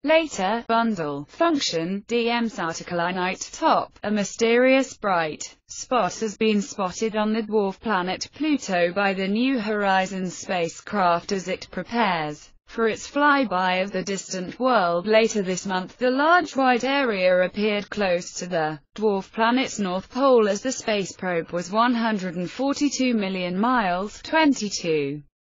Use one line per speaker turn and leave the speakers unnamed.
Later, bundle, function, DM's article night top, a mysterious bright spot has been spotted on the dwarf planet Pluto by the New Horizons spacecraft as it prepares for its flyby of the distant world later this month. The large white area appeared close to the dwarf planet's north pole as the space probe was 142 million miles (22